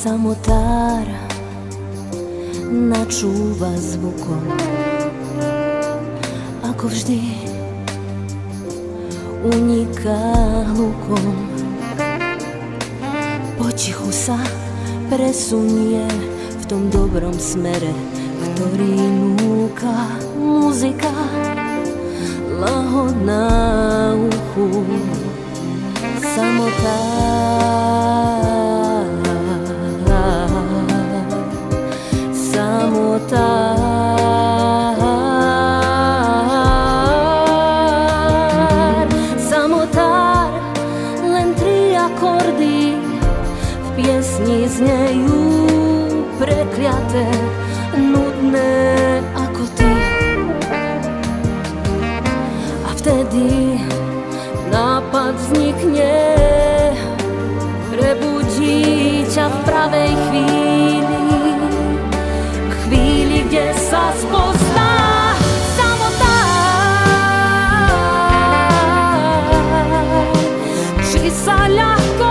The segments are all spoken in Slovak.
Samotár načúva zvukom, ako vždy uniká hlukom. Potichu sa presunie v tom dobrom smere, ktorý núka muzika lahodná uchu. Samotár, samotár, samotár, len 3 akordy v piesni znejú prekliaté, nudné ako ty. A vtedy nápad vznikne, prebudí ťa v pravej chvíli, chvíli, kde sa spozná samotár, či sa ľahko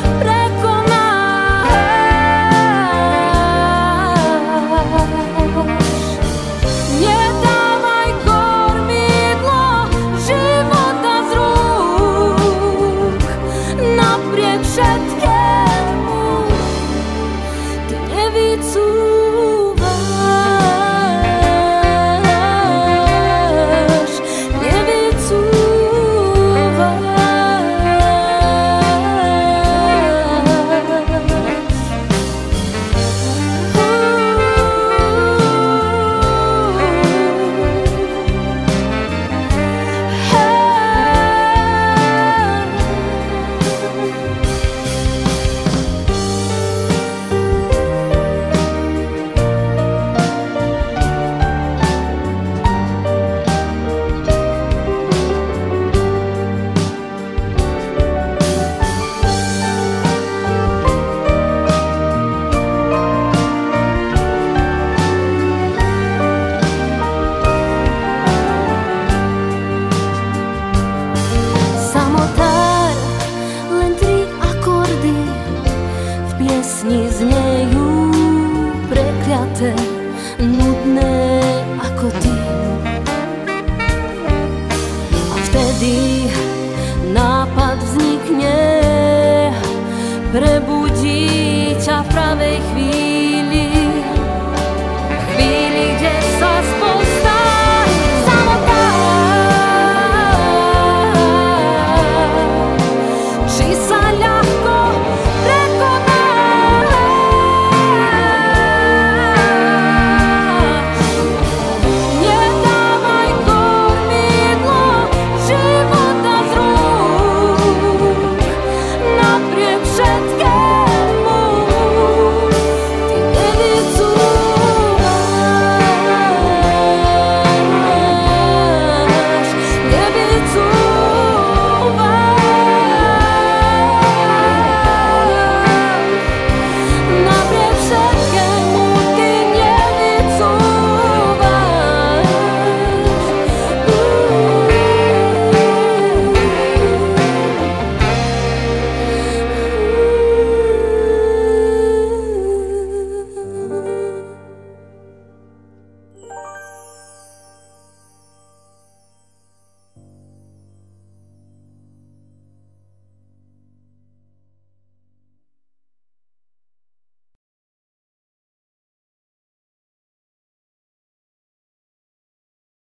znejú prekliaté, nudné ako ty. A vtedy nápad vznikne, prebudí ťa v pravej chvíli,